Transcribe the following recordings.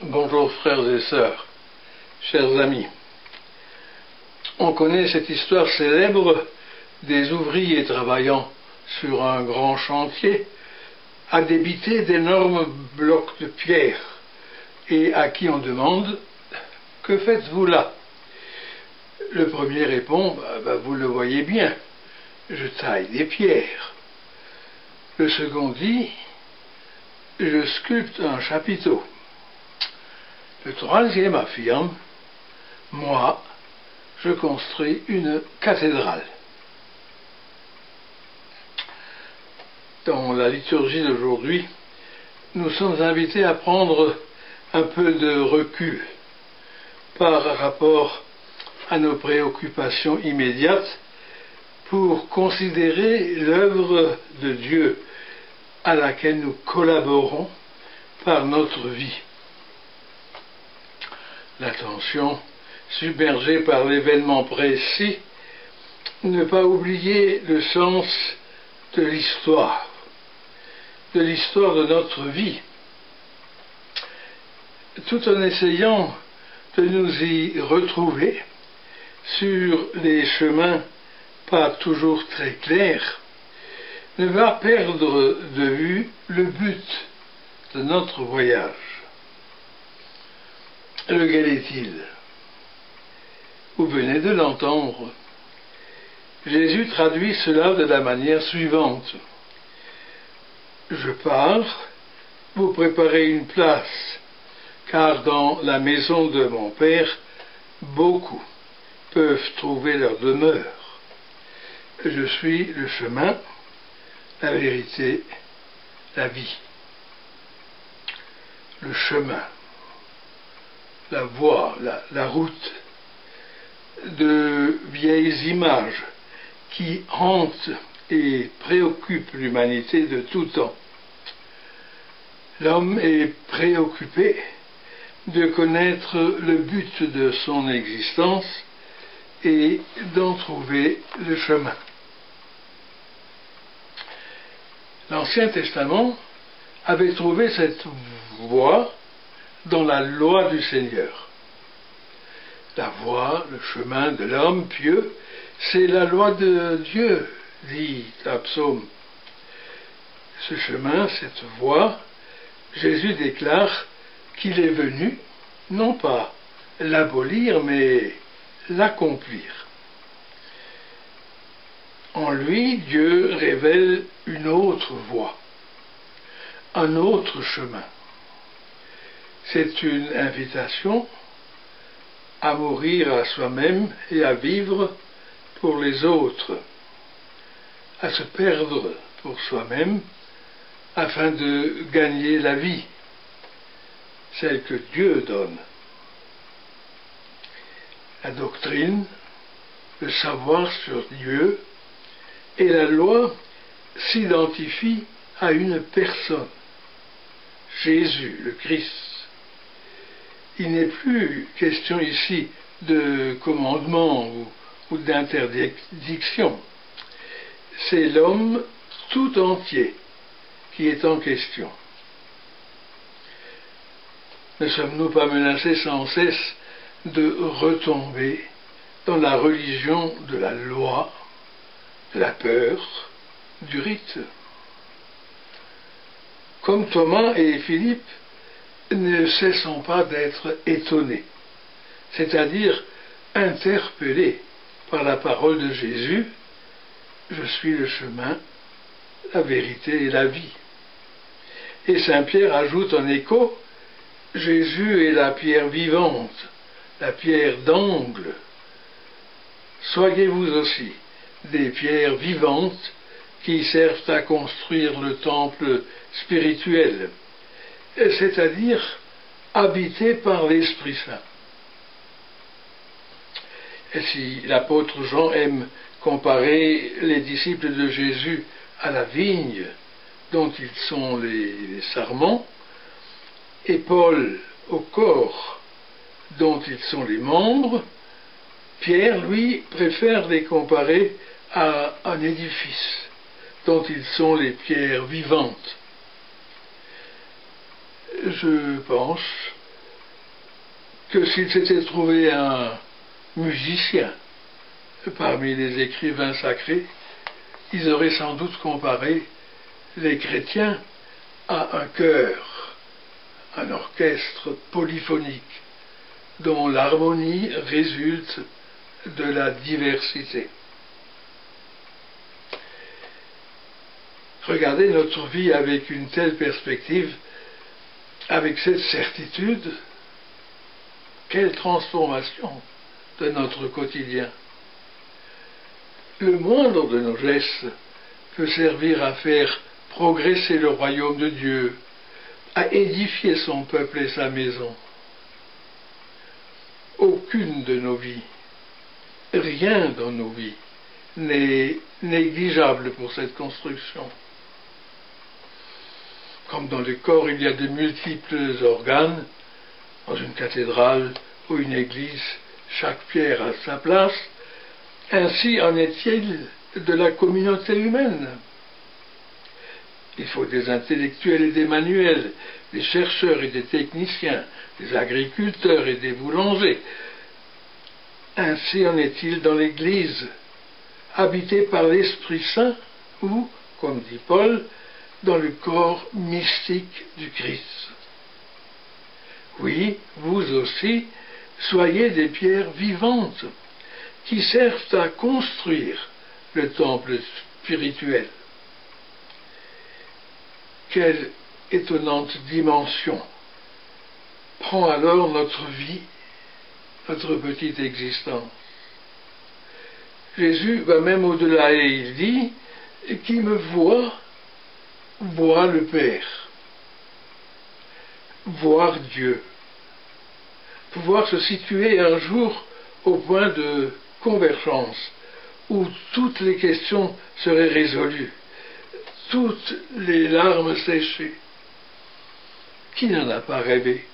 Bonjour frères et sœurs, chers amis. On connaît cette histoire célèbre des ouvriers travaillant sur un grand chantier à débiter d'énormes blocs de pierre et à qui on demande « Que faites-vous là ?» Le premier répond « Vous le voyez bien, je taille des pierres. » Le second dit « Je sculpte un chapiteau. » Le troisième affirme « Moi, je construis une cathédrale. » Dans la liturgie d'aujourd'hui, nous sommes invités à prendre un peu de recul par rapport à nos préoccupations immédiates pour considérer l'œuvre de Dieu à laquelle nous collaborons par notre vie. L'attention submergée par l'événement précis, ne pas oublier le sens de l'histoire de notre vie, tout en essayant de nous y retrouver sur les chemins pas toujours très clairs, ne va perdre de vue le but de notre voyage. Lequel est-il? Vous venez de l'entendre. Jésus traduit cela de la manière suivante. Je pars, vous préparez une place, car dans la maison de mon Père, beaucoup peuvent trouver leur demeure. Je suis le chemin, la vérité, la vie. Le chemin, la voie, la route, de vieilles images qui hantent et préoccupent l'humanité de tout temps. L'homme est préoccupé de connaître le but de son existence et d'en trouver le chemin. L'Ancien Testament avait trouvé cette voie dans la loi du Seigneur. La voie, le chemin de l'homme pieux, c'est la loi de Dieu, dit un psaume. Ce chemin, cette voie, Jésus déclare qu'il est venu, non pas l'abolir, mais l'accomplir. En lui, Dieu révèle une autre voie, un autre chemin. C'est une invitation à mourir à soi-même et à vivre pour les autres, à se perdre pour soi-même afin de gagner la vie, celle que Dieu donne. La doctrine, le savoir sur Dieu et la loi s'identifient à une personne, Jésus, le Christ. Il n'est plus question ici de commandement ou d'interdiction. C'est l'homme tout entier qui est en question. Ne sommes-nous pas menacés sans cesse de retomber dans la religion de la loi, de la peur, du rite? Comme Thomas et Philippe, ne cessons pas d'être étonnés, c'est-à-dire interpellés par la parole de Jésus, « Je suis le chemin, la vérité et la vie ». Et saint Pierre ajoute en écho, « Jésus est la pierre vivante, la pierre d'angle. Soyez-vous aussi des pierres vivantes qui servent à construire le temple spirituel, c'est-à-dire habité par l'Esprit Saint. » Et si l'apôtre Jean aime comparer les disciples de Jésus à la vigne dont ils sont les sarments, et Paul au corps dont ils sont les membres, Pierre, lui, préfère les comparer à un édifice dont ils sont les pierres vivantes. Je pense que s'il s'était trouvé un musicien parmi les écrivains sacrés, ils auraient sans doute comparé les chrétiens à un chœur, un orchestre polyphonique dont l'harmonie résulte de la diversité. Regardez notre vie avec une telle perspective, avec cette certitude, quelle transformation de notre quotidien. Le moindre de nos gestes peut servir à faire progresser le royaume de Dieu, à édifier son peuple et sa maison. Aucune de nos vies, rien dans nos vies n'est négligeable pour cette construction. Comme dans le corps, il y a de multiples organes, dans une cathédrale ou une église, chaque pierre a sa place, ainsi en est-il de la communauté humaine. Il faut des intellectuels et des manuels, des chercheurs et des techniciens, des agriculteurs et des boulangers. Ainsi en est-il dans l'Église, habitée par l'Esprit Saint ou, comme dit Paul, dans le corps mystique du Christ. Oui, vous aussi, soyez des pierres vivantes qui servent à construire le temple spirituel. Quelle étonnante dimension prend alors notre vie, notre petite existence. Jésus va même au-delà et il dit « Qui me voit, voit le Père ». Voir Dieu. Pouvoir se situer un jour au point de convergence où toutes les questions seraient résolues, toutes les larmes séchées. Qui n'en a pas rêvé?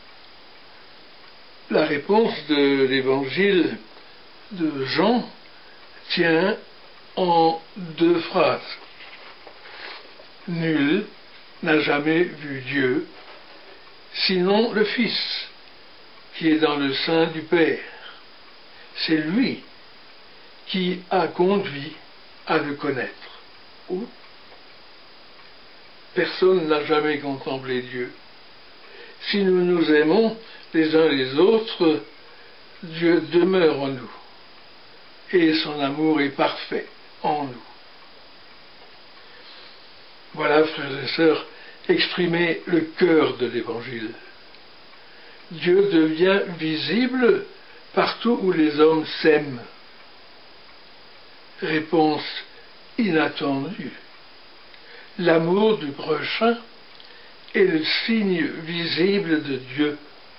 La réponse de l'évangile de Jean tient en 2 phrases. Nul n'a jamais vu Dieu, sinon le Fils, qui est dans le sein du Père. C'est lui qui a conduit à le connaître. Ou personne n'a jamais contemplé Dieu. Si nous nous aimons les uns les autres, Dieu demeure en nous et son amour est parfait en nous. Voilà, frères et sœurs, exprimer le cœur de l'Évangile. Dieu devient visible partout où les hommes s'aiment. Réponse inattendue. L'amour du prochain est le signe visible de Dieu.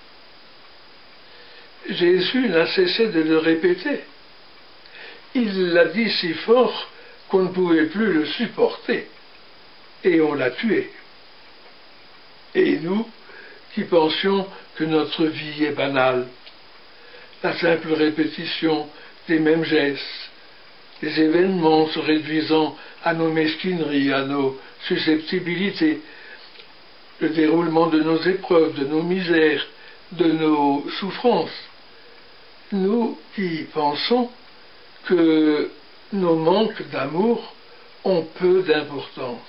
Jésus n'a cessé de le répéter. Il l'a dit si fort qu'on ne pouvait plus le supporter, et on l'a tué. Et nous, qui pensions que notre vie est banale, la simple répétition des mêmes gestes, les événements se réduisant à nos mesquineries, à nos susceptibilités, le déroulement de nos épreuves, de nos misères, de nos souffrances. Nous qui pensons que nos manques d'amour ont peu d'importance.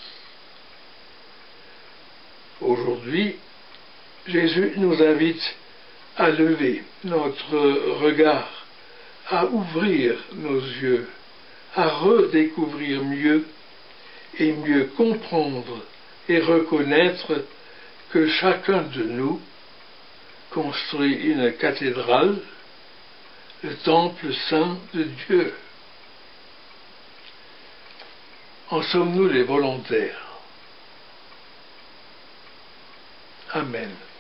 Aujourd'hui, Jésus nous invite à lever notre regard, à ouvrir nos yeux, à redécouvrir mieux et mieux comprendre et reconnaître que chacun de nous construit une cathédrale, le temple saint de Dieu. En sommes-nous les volontaires? Amen.